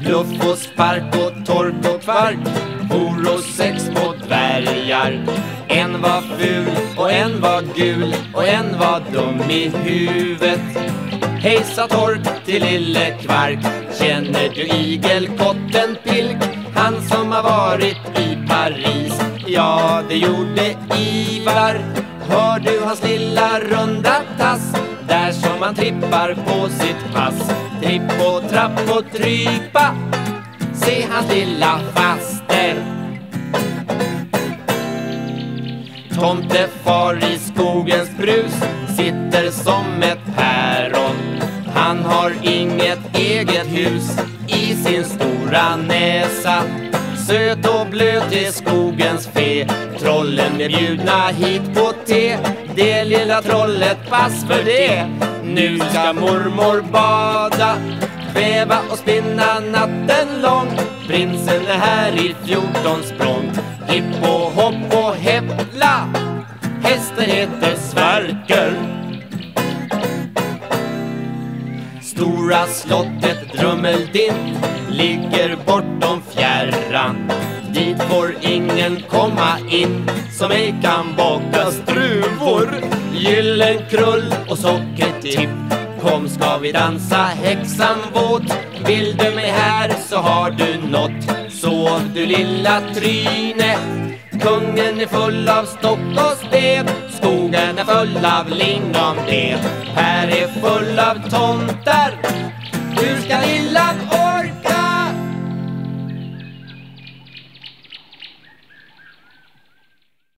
Bluff och spark och tork och kvark, hor och sex på dvärgar. En var ful och en var gul och en var dum i huvudet. Hej sa tork till lille kvark, känner du igelkotten Pilk? Han som har varit i Paris, ja det gjorde Ivar. Hör du hans lilla runda tass, där som han trippar på sitt pass. Tripp och trapp och trypa, se hans lilla faster. Tomte far i skogens brus, sitter som ett päron. Han har inget eget hus i sin stora näsa. Söt och blöt är skogens fe, trollen är bjudna hit på te. Det lilla trollet, pass för det, nu ska mormor bada. Väva och spinna natten lång, prinsen är här i 14 språng. Hipp och hopp och häppla, hästen heter Sverker. Stora slottet Drummeldint ligger bortom fjärran. Dit får ingen komma in som ej kan baka struvor. Gyllenkrull och sockertipp, kom ska vi dansa häxan våt. Vill du mig här så har du nått, sov du lilla tryne. Kungen är full av stock och sten, skogen är full av lingonben. Här är full av tomtar, hur ska lillan